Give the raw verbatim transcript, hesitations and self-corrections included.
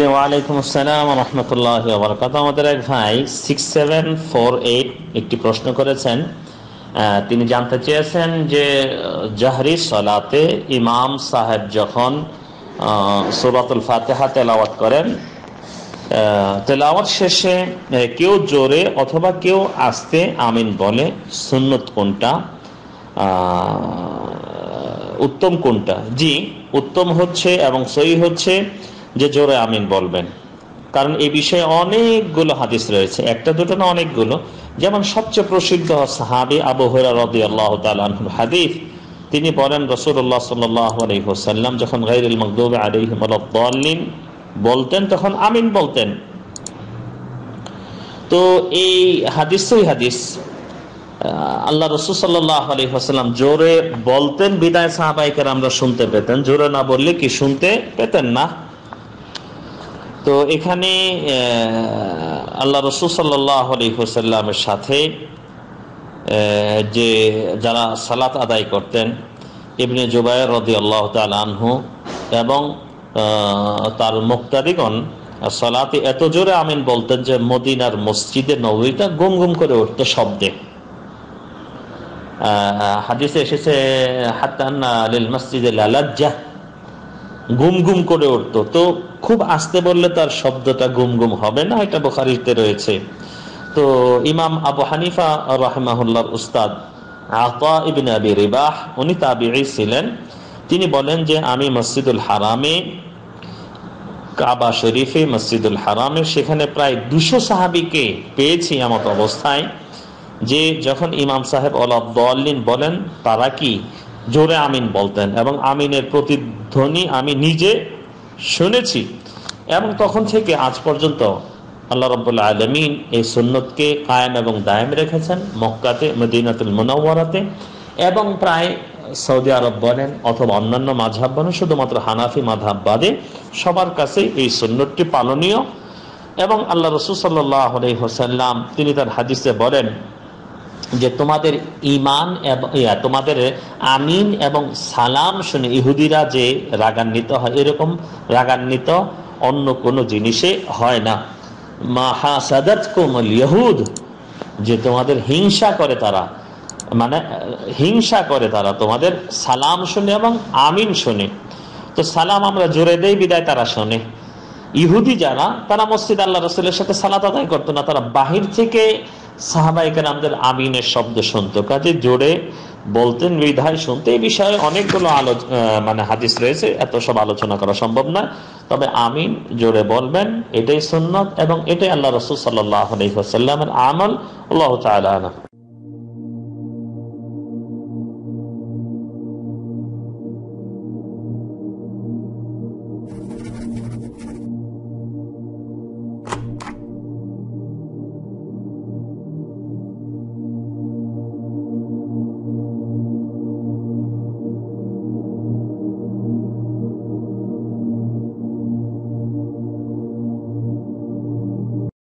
জি ওয়ালাইকুম আসসালাম ওয়া রাহমাতুল্লাহি ওয়া বারাকাতুহু। আমাদের এক ভাই সিক্স সেভেন ফোর এইট একটি প্রশ্ন করেছেন। আহ, তিনি জানতে চেয়েছেন যে জাহরি সালাতে ইমাম সাহেব যখন আহ, সূরাতুল ফাতিহা তেলাওয়াত করেন, আহ, তেলাওয়াত শেষে আহ, কেউ জোরে অথবা কেউ আস্তে আমিন বলে, সুন্নত কোনটা, আহ, উত্তম কোনটা? জি, উত্তম হচ্ছে এবং সহি হচ্ছে যে জোরে আমিন বলবেন, কারণ এই বিষয়ে অনেকগুলো হাদিস রয়েছে, একটা দুটো না, অনেকগুলো। যেমন সবচেয়ে প্রসিদ্ধ সাহাবী আবু হুরায়রা রাদিয়াল্লাহু তাআলা আনহুর হাদিস, তিনি বলেন রাসূলুল্লাহ সাল্লাল্লাহু আলাইহি ওয়াসাল্লাম যখন গায়রুল মাগদুবি আলাইহিম ওয়ালাদ-দাল্লিন বলতেন তখন আমিন বলতেন। তো এই হাদিস সহিহ হাদিস। আল্লাহ রাসূল সাল্লাল্লাহু আলাইহি ওয়াসাল্লাম জোরে বলতেন বিদায় সাহাবায়ে কেরামরা শুনতে পেতেন, জোরে না বললে কি শুনতে পেতেন না। তো এখানে আল্লাহ রাসূল সাল্লাল্লাহু আলাইহি ওয়াসাল্লামের সাথে যে যারা সালাত আদায় করতেন, ইবনে জুবায়ের রাদিয়াল্লাহু তাআলা আনহু এবং তার মুক্তাদিগণ সালাতে এত জোরে আমিন বলতেন যে মদিনার মসজিদে নববীটা গুম গুম করে উঠত শব্দে। হাদিসে এসেছে হাত্তা আন্না লিল মসজিদে লালাজ্জাহ, গুম গুম করে উঠতো। তো খুব আস্তে বললে তার শব্দটা গুম গুম হবে না, এটা বুখারীতে রয়েছে। তো ইমাম আবু হানিফা রাহিমাহুল্লাহর উস্তাদ আতা ইবনে আবি রিবাহ, উনি তাবিঈ ছিলেন। তিনি বলেন যে আমি মসজিদুল হারামে, কাবা শরীফে মসজিদুল হারামে, সেখানে প্রায় দুশো সাহাবীকে পেয়েছি এমত অবস্থায় যে যখন ইমাম সাহেব ওয়ালাদ-দাল্লিন বলেন তারা কি জোরে আমিন বলতেন এবং আমিনের প্রতিধ্বনি আমি নিজে শুনেছি। এবং তখন থেকে আজ পর্যন্ত আল্লাহ রাব্বুল আলামিন এই সুন্নতকে কায়েম এবং দায়েম রেখেছেন মক্কাতে, মদিনাতুল মুনাওয়ারাতে, এবং প্রায় সৌদি আরব বলেন অথবা অন্যান্য মাযহাব বলেন, শুধুমাত্র হানাফি মাযহাব বাদে সবার কাছে এই সুন্নতটি পালনীয়। এবং আল্লাহ রাসূল সাল্লাল্লাহু আলাইহি ওয়াসাল্লাম তিনি তার হাদিসে বলেন যে তোমাদের ঈমান এবং তোমাদের আমিন এবং সালাম শুনে ইহুদিরা যে রাগান্বিত হয়, এরকম রাগান্বিত অন্য কোনো জিনিসে হয় না। মা হাসাদাতকুমুল ইয়াহুদ, যে তোমাদের হিংসা করে তারা, মানে হিংসা করে তারা তোমাদের সালাম শুনে এবং আমিন শুনে। তো সালাম আমরা জোরে দেই বিদায় তারা শোনে। ইহুদি যারা, তারা মসজিদ আল্লাহ রাসূলের সাথে সালাত আদায় করতো না, তারা বাহির থেকে সাহাবায়ে কেরামদের আমিনের শব্দ শুনতো, কাজে জোরে বলতেন বিধায় শুনতে। এই বিষয়ে অনেকগুলো আলোচনা মানে হাদিস রয়েছে, এত সব আলোচনা করা সম্ভব নয়। তবে আমিন জোরে বলবেন, এটাই সুন্নাত এবং এটাই আল্লাহ রাসূল সাল্লাল্লাহু আলাইহি ওয়াসাল্লামের আমল। আল্লাহু তাআলা আ'লাম।